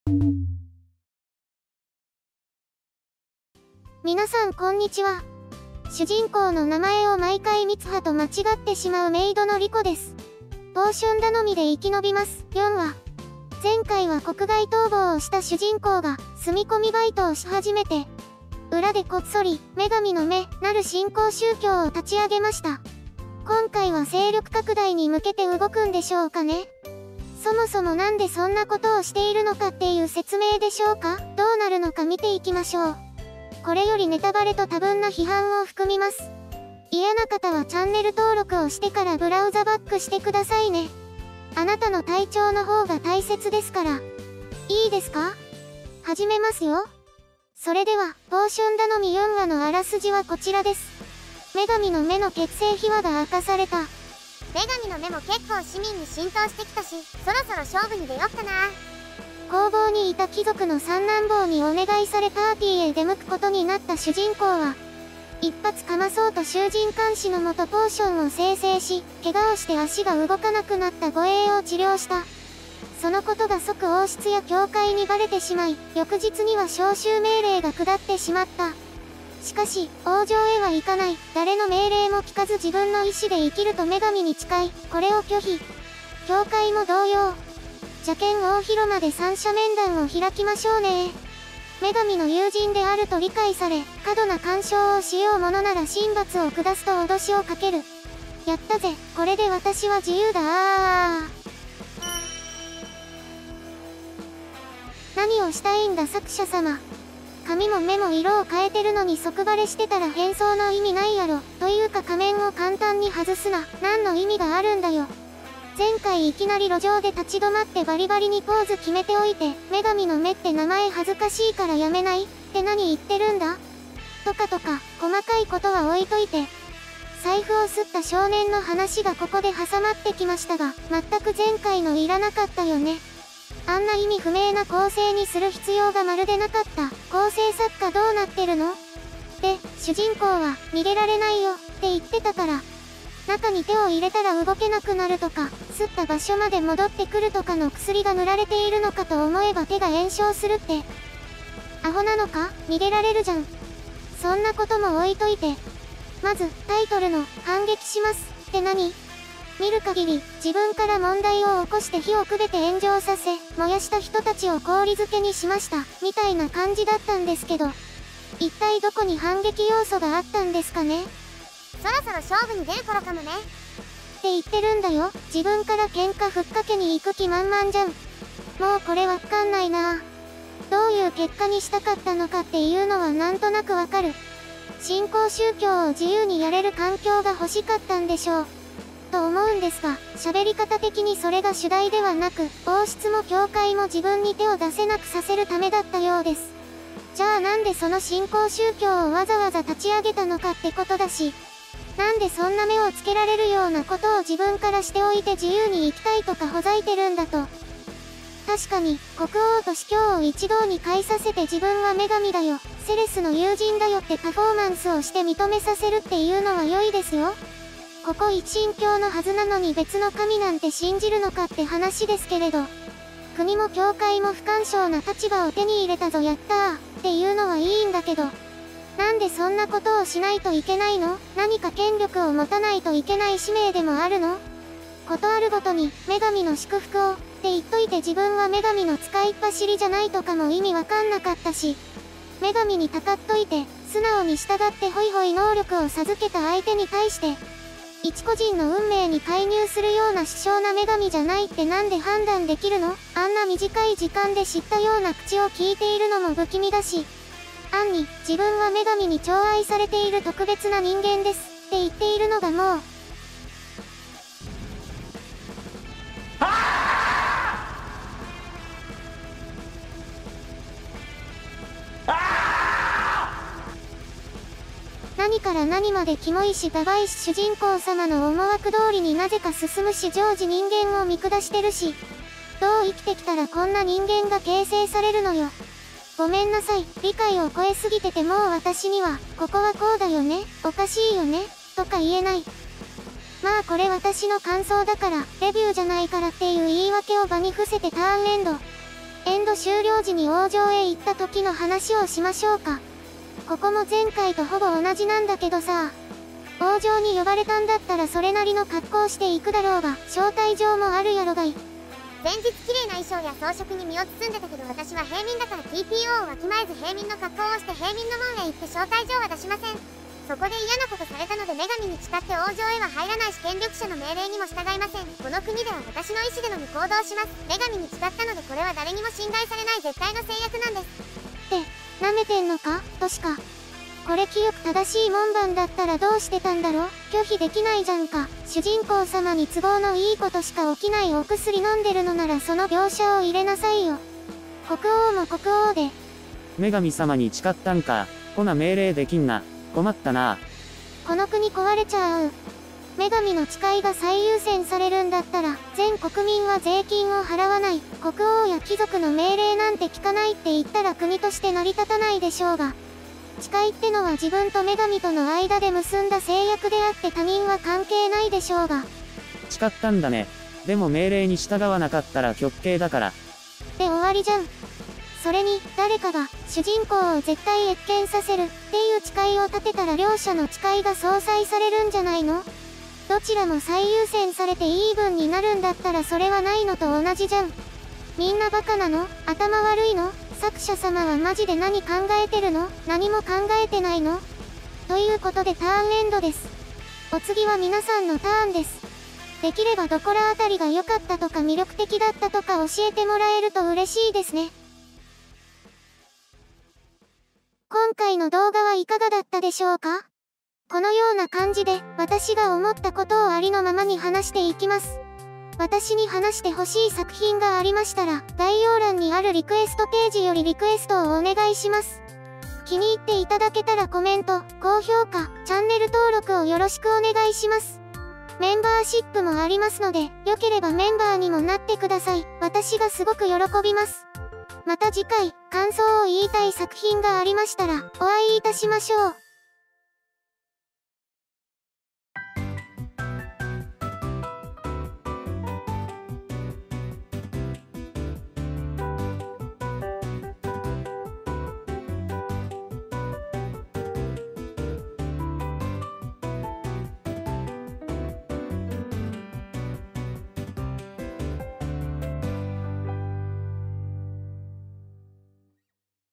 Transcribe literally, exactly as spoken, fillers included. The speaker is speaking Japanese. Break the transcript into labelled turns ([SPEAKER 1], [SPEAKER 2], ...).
[SPEAKER 1] 皆さんこんにちは。主人公の名前を毎回ミツハと間違ってしまうメイドのリコです。ポーション頼みで生き延びます。よんわ。前回は国外逃亡をした主人公が住み込みバイトをし始めて、裏でこっそり女神の目なる新興宗教を立ち上げました。今回は勢力拡大に向けて動くんでしょうかね。そもそもなんでそんなことをしているのかっていう説明でしょうか。どうなるのか見ていきましょう。これよりネタバレと多分な批判を含みます。嫌な方はチャンネル登録をしてからブラウザバックしてくださいね。あなたの体調の方が大切ですから。いいですか？始めますよ。それでは、ポーション頼みよんわのあらすじはこちらです。女神の目の結成秘話が明かされた。
[SPEAKER 2] 女神の目も結構市民に浸透してきたし、そろそろ勝負に出よっかな。
[SPEAKER 1] 工房にいた貴族の三男坊にお願いされパーティーへ出向くことになった主人公は、一発かまそうと囚人監視のもとポーションを生成し、怪我をして足が動かなくなった護衛を治療した。そのことが即王室や教会にバレてしまい、翌日には招集命令が下ってしまった。しかし、王城へは行かない、誰の命令も聞かず自分の意志で生きると女神に誓い、これを拒否。教会も同様。邪剣大広間で三者面談を開きましょうね。女神の友人であると理解され、過度な干渉をしようものなら神罰を下すと脅しをかける。やったぜ、これで私は自由だあー。何をしたいんだ作者様。髪も目も色を変えてるのに即バレしてたら変装の意味ないやろ。というか仮面を簡単に外すな。何の意味があるんだよ。前回いきなり路上で立ち止まってバリバリにポーズ決めておいて、女神の目って名前恥ずかしいからやめないって何言ってるんだとかとか、細かいことは置いといて。財布を吸った少年の話がここで挟まってきましたが、全く前回のいらなかったよね。あんな意味不明な構成にする必要がまるでなかった。構成作家どうなってるの？で、主人公は逃げられないよって言ってたから。中に手を入れたら動けなくなるとか、吸った場所まで戻ってくるとかの薬が塗られているのかと思えば手が炎症するって。アホなのか？逃げられるじゃん。そんなことも置いといて。まず、タイトルの、反撃しますって何？見る限り、自分から問題を起こして火をくべて炎上させ、燃やした人たちを氷漬けにしました、みたいな感じだったんですけど。一体どこに反撃要素があったんですかね？
[SPEAKER 2] そろそろ勝負に出る頃かもね。
[SPEAKER 1] って言ってるんだよ。自分から喧嘩ふっかけに行く気満々じゃん。もうこれわかんないな。どういう結果にしたかったのかっていうのはなんとなくわかる。新興宗教を自由にやれる環境が欲しかったんでしょう。と思うんですが、喋り方的にそれが主題ではなく、王室も教会も自分に手を出せなくさせるためだったようです。じゃあなんでその新興宗教をわざわざ立ち上げたのかってことだし、なんでそんな目をつけられるようなことを自分からしておいて自由に生きたいとかほざいてるんだと。確かに、国王と司教を一堂に会させて自分は女神だよ、セレスの友人だよってパフォーマンスをして認めさせるっていうのは良いですよ。ここ一神教のはずなのに別の神なんて信じるのかって話ですけれど。国も教会も不干渉な立場を手に入れたぞやったーっていうのはいいんだけど。なんでそんなことをしないといけないの？何か権力を持たないといけない使命でもあるの？ことあるごとに、女神の祝福を、って言っといて自分は女神の使いっ走りじゃないとかも意味わかんなかったし、女神にたかっといて、素直に従ってホイホイ能力を授けた相手に対して、一個人の運命に介入するような殊勝な女神じゃないってなんで判断できるの？あんな短い時間で知ったような口を聞いているのも不気味だし、暗に、自分は女神に寵愛されている特別な人間ですって言っているのがもう。何から何までキモいしダバいし主人公様の思惑通りになぜか進むし常時人間を見下してるし、どう生きてきたらこんな人間が形成されるのよ。ごめんなさい、理解を超えすぎててもう私には、ここはこうだよね、おかしいよね、とか言えない。まあこれ私の感想だから、レビューじゃないからっていう言い訳を場に伏せてターンエンド。 エンド終了時に王城へ行った時の話をしましょうか。ここも前回とほぼ同じなんだけどさ。王城に呼ばれたんだったらそれなりの格好していくだろうが、招待状もあるやろがい。
[SPEAKER 2] 前日綺麗な衣装や装飾に身を包んでたけど、私は平民だから ティーピーオー をわきまえず平民の格好をして平民の門へ行って招待状は出しません。そこで嫌なことされたので女神に誓って王城へは入らないし、権力者の命令にも従いません。この国では私の意思でのみ行動します。女神に誓ったのでこれは誰にも侵害されない絶対の制約なんです。
[SPEAKER 1] って、舐めてんのかとしか。これ清く正しい門番だったらどうしてたんだろ。拒否できないじゃんか。主人公様に都合のいいことしか起きないお薬飲んでるのならその描写を入れなさいよ。国王も国王で。
[SPEAKER 3] 女神様に誓ったんか。ほな命令できんな。困ったな。
[SPEAKER 1] この国壊れちゃう。女神の誓いが最優先されるんだったら、全国民は税金を払わない。国王や貴族の命令なんて聞かないって言ったら国として成り立たないでしょうが。誓いってのは自分と女神との間で結んだ制約であって他人は関係ないでしょうが。
[SPEAKER 3] 誓ったんだね。でも命令に従わなかったら極刑だから。
[SPEAKER 1] で終わりじゃん。それに、誰かが、主人公を絶対謁見させる、っていう誓いを立てたら両者の誓いが相殺されるんじゃないの？どちらも最優先されてイーブンになるんだったらそれはないのと同じじゃん。みんなバカなの？頭悪いの？作者様はマジで何考えてるの？何も考えてないの？ということでターンエンドです。お次は皆さんのターンです。できればどこらあたりが良かったとか魅力的だったとか教えてもらえると嬉しいですね。今回の動画はいかがだったでしょうか？このような感じで私が思ったことをありのままに話していきます。私に話してほしい作品がありましたら、概要欄にあるリクエストページよりリクエストをお願いします。気に入っていただけたらコメント、高評価、チャンネル登録をよろしくお願いします。メンバーシップもありますので、良ければメンバーにもなってください。私がすごく喜びます。また次回、感想を言いたい作品がありましたら、お会いいたしましょう。